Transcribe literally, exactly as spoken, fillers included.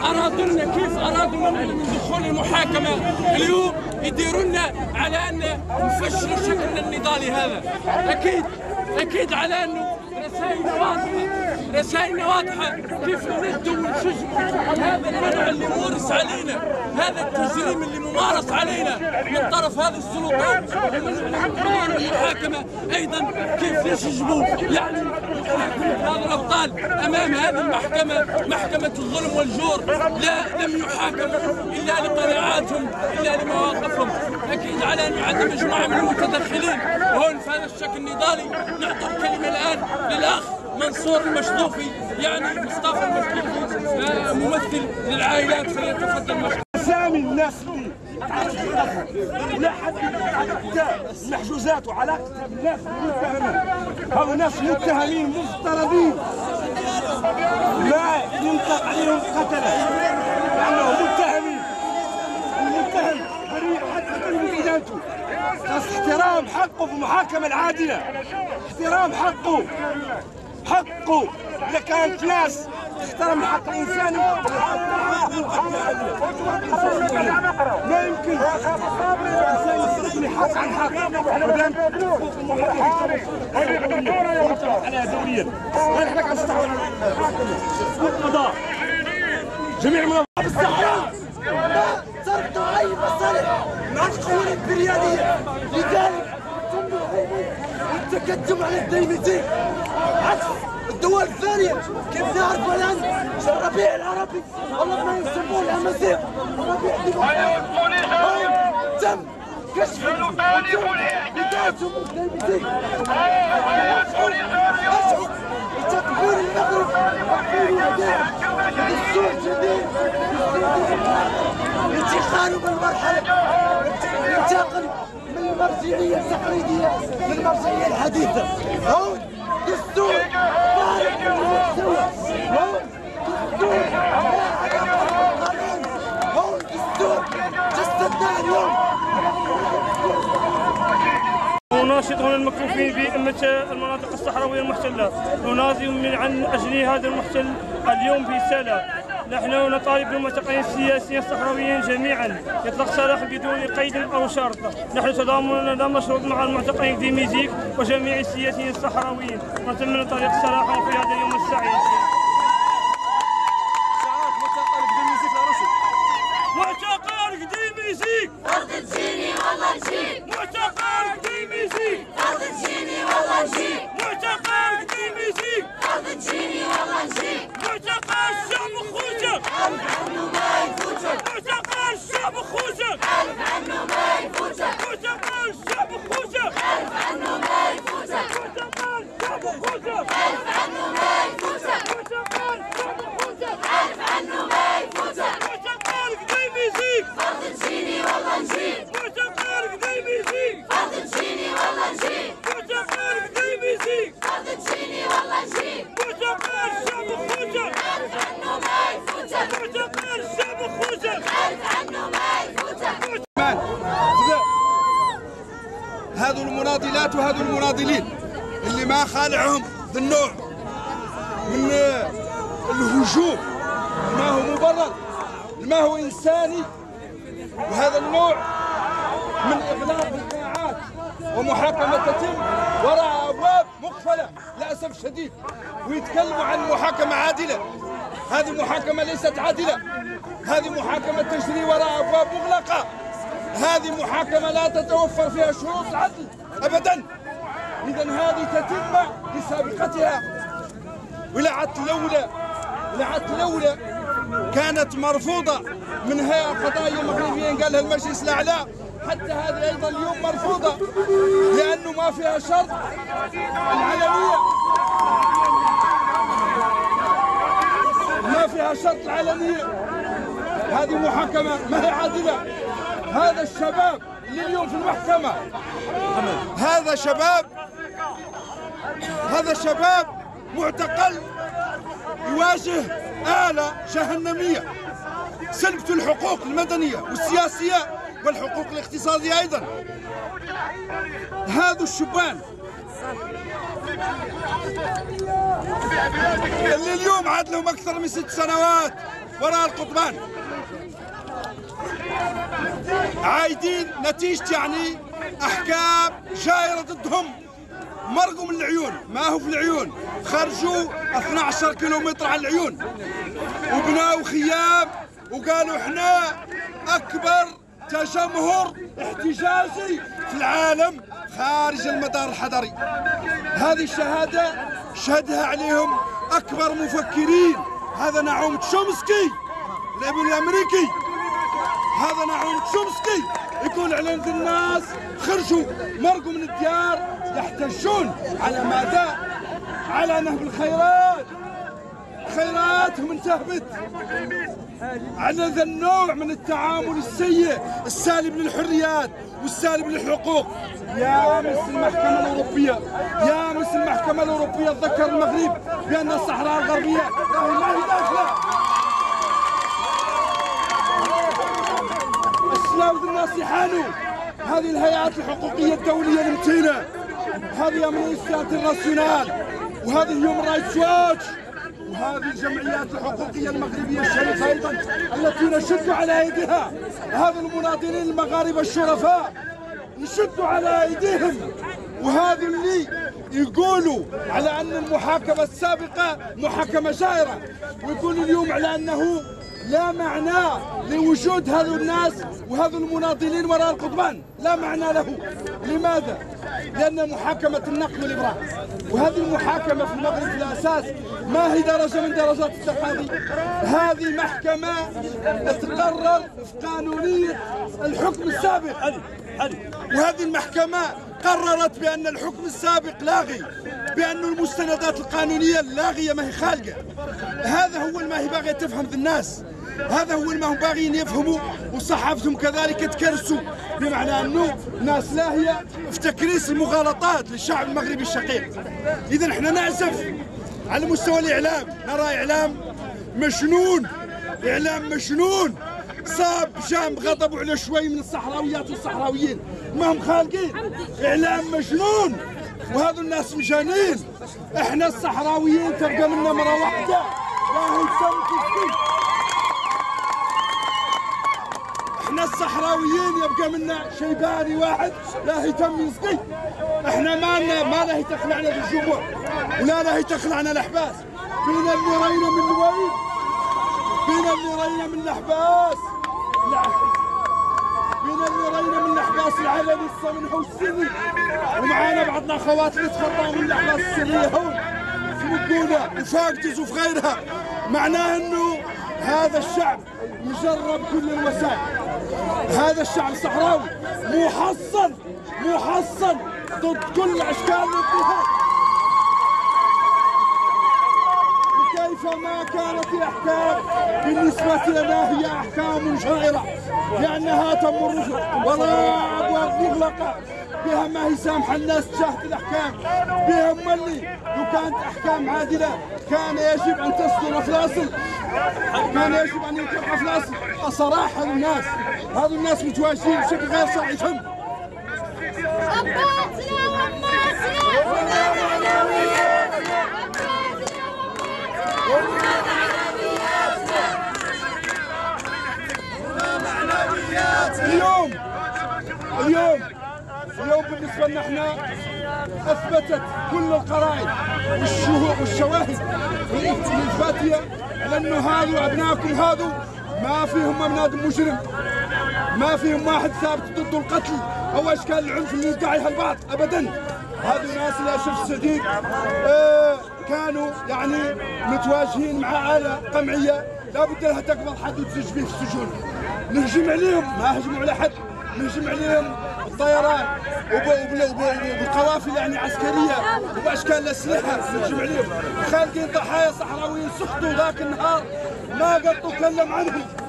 أرادوا لنا كيف أرادوا من دخول المحاكمة اليوم يديروا لنا على أن نفشلوا شكلنا النضالي هذا. أكيد أكيد على أنه رسائلنا واضحة، رسائلنا واضحة كيف نردوا ونشجعوا هذا المنع اللي مورس علينا، هذا التجريم اللي ممارس علينا من طرف هذه السلطات ومن حضور المحاكمة. أيضا كيف نشجعوا يعني محاكمة هذا الأبطال أمام هذه المحكمة، محكمة الظلم والجور، لا لم يحاكموا إلا لقناعاتهم إلا لمواقفهم. أكيد على أن يعد مجموعة من المتدخلين وهون في هذا الشكل النضالي. نعطي الكلمة الآن للأخ منصور المشطوفي، يعني مصطفى المشطوفي ممثل للعائلات، فليتفضل مشطوفي. اسامي الناس اللي لا حد المحجوزات وعلاقتها بالناس المتهمين، هؤلاء ناس متهمين مفترضين لا ينطق عليهم قتله لانهم متهمين. المتهم بريء حتى كلمه ادانته، خاص احترام حقه في المحاكمه العادله، احترام حقه حقه. إذا كانت ناس تحترم الحق الإنساني ما يمكن الإنسان يستثني حق عن حق على دوليا. نحن عم نستحوذ على القضاء جميع منظمات الصحراء ما صرفتوا أي مصالح مع القوى الإمبريالية، لذلك تم التقدم على الديمتين عكس الدول الثانية. كيف نعرف الآن الربيع العربي والله ما يسموه الأمازيغ، الربيع الديمقراطي تم كشف بدايتهم الديمتين. أشعر بتكبير المغرب وتكبير يديه بالسوء الجديد انتقاله بالمرحلة انتقل من المرجعية التقليدية للمرجعية الحديثة. هون دستور فارغ من المستوى، هون دستور لا علاقة بالقانون، هون دستور جسدناه اليوم. ناشطون المكفوفين بأمة المناطق الصحراوية المحتلة نناضل من عن أجل هذا المحتل اليوم في سلا. نحن نطالب بالمعتقلين السياسيين الصحراويين جميعا يطلق سراحا بدون قيد أو شرط. نحن تضامننا لا مشروط مع المعتقلين في ميزيك وجميع السياسيين الصحراويين، ونتمنى طريق سراحهم في هذا اليوم السعيد. معتقلك دي ميزيك تاخذ تجيني والله نجيك، معتقلك دي ميزيك تاخذ تجيني والله نجيك، معتقلك دي ميزيك تاخذ تجيني والله نجيك، معتقل الشعب خوتك ألف عنه ما يفوتك، معتقل الشعب خوتك ألف عنه ما يفوتك، معتقل الشعب خوتك ألف عنه ما يفوتك، معتقل الشعب خوتك ألف عنه ما يفوتك، معتقل الشعب خوتك ألف عنه ما يفوتك، معتقلك دي ميزيك تاخذ تجيني والله نجيك، معتقلك دي ميزيك تاخذ تجيني والله نجيك، معتقلك دي ميزيك تاخذ تجيني والله نجيك، معتقل الشعب خوتك ألف عنه ما يفوتك، معتقل الشعب خوتك ألف عنه ما يفوتك. هذو المناضلات وهذو المناضلين اللي ما خالعهم ذا النوع من الهجوم ما هو مبرر، ما هو إنساني، وهذا النوع من إغلاق القناعات ومحاكمة تتم وراء أبواب مقفلة للأسف الشديد، ويتكلموا عن محاكمة عادلة. هذه محاكمة ليست عادلة، هذه محاكمة تجري وراء أبواب مغلقة، هذه محاكمة لا تتوفر فيها شروط العدل أبدا. إذا هذه تتم بسابقتها، ولعت لولا ولعت لولا كانت مرفوضة من هيئة قضائية مغربية قالها المجلس الأعلى، حتى هذه أيضا اليوم مرفوضة لأنه ما فيها شرط العلنية، ما فيها شرط العلنية. هذه محاكمة ما هي عادلة. هذا الشباب اللي اليوم في المحكمة هذا شباب هذا شباب معتقل يواجه آلة جهنمية، سلبت الحقوق المدنية والسياسية والحقوق الاقتصادية أيضا. هذا الشبان اللي اليوم عاد لهم أكثر من ست سنوات وراء القضبان. عايدين نتيجة يعني أحكام جائرة ضدهم، مرقوا من العيون، ما هو في العيون، خرجوا اثني عشر كيلومتر على العيون وبناوا خيام وقالوا احنا أكبر تجمهر احتجاجي في العالم خارج المدار الحضري. هذه الشهادة شهدها عليهم أكبر مفكرين. هذا نعوم تشومسكي الابن الأمريكي، هذا نعوم تشومسكي يقول على الناس خرجوا مرقوا من الديار يحتجون على ماذا؟ على نهب الخيرات، خيراتهم انتهبت، على ذا النوع من التعامل السيء السالب للحريات والسالب للحقوق. يا مس المحكمة الأوروبية، يا مس المحكمة الأوروبية تذكر المغرب بأن الصحراء الغربية راهي ما هي داخلة. السلاوذ الناس يحانوا. هذه الهيئات الحقوقية الدولية المتينة، هذه أمنيستي انترناسيونال، وهذه هيومن رايتس واتش، وهذه الجمعيات الحقوقية المغربية الشريفة أيضا التي نشد على أيديها هذا المناضلين المغاربة الشرفاء، نشد على أيديهم. وهذه اللي يقولوا على أن المحاكمة السابقة محاكمة جائرة، ويقولوا اليوم على أنه لا معنى لوجود هذو الناس وهذو المناضلين وراء القضبان، لا معنى له. لماذا؟ لأن محاكمة النقد والإبراء، وهذه المحاكمة في المغرب في الأساس ما هي درجة من درجات التقاضي، هذه محكمة تقرر في قانونية الحكم السابق، وهذه المحكمة قررت بأن الحكم السابق لاغي، بأن المستندات القانونية لاغية ما هي خالقة. هذا هو ما هي باغية تفهم ذي الناس، هذا هو ما هم باغيين يفهموا، وصحافتهم كذلك تكرسوا، بمعنى أنه ناس لاهية في تكريس المغالطات للشعب المغربي الشقيق. إذا احنا نعزف على مستوى الإعلام، نرى إعلام مجنون، إعلام مجنون صاب جام غضبوا على شوي من الصحراويات والصحراويين ما هم خالقين، إعلام مجنون، وهذو الناس مجانين. احنا الصحراويين تبقى منا مرة واحدة لا هي تم. احنا الصحراويين يبقى منا شيباني واحد لا هي تم يسقي. احنا ما ما لا هي تخلعنا بالجموع ولا لا هي تخلعنا الاحباس. بينا اللي رينا من الوين، بينا اللي رينا من الاحباس، بينا اللي رينا من الاحباس العلني لسه منه السري، ومعانا بعضنا خواتنا تخطاوا من الاحباس السريه هون في مدونه وفاقدز وفي غيرها. معناه انه هذا الشعب يجرب كل الوسائل، هذا الشعب الصحراوي محصن محصن ضد كل اشكال الاضطهاد. وكيفما كانت الاحكام بالنسبه لنا هي احكام جائره، لانها تمر وراء ابواب مغلقه بها ما هي سامحه الناس تشاهد الاحكام، بها ملي لو كانت احكام عادله كان يجب ان تصدر في الاصل، كان يجب ان يوقع في الاصل. الصراحه للناس، هذو الناس متواجدين بشكل غير صحيح. تم أباتنا وأماتنا ومعنوياتنا، ومعنوياتنا. اليوم اليوم اليوم بالنسبه لنا احنا اثبتت كل القرائن والشواهد الاثباتيه على انه هذو ابنائكم هذو ما فيهم ابناء مجرم، ما فيهم واحد ثابت ضد القتل او اشكال العنف اللي يدعيها البعض ابدا. هذو ناس للاسف الشديد آه كانوا يعني متواجهين مع آلة قمعيه لابد لها تقبض حد وتزج فيه في السجون. نهجم عليهم، ما هجموا على حد، نهجم عليهم بالطيران وبالقوافل يعني عسكريه وباشكال الاسلحه، نهجم عليهم. خالقين ضحايا صحراويين سقطوا ذاك النهار ما قد تكلم عنهم.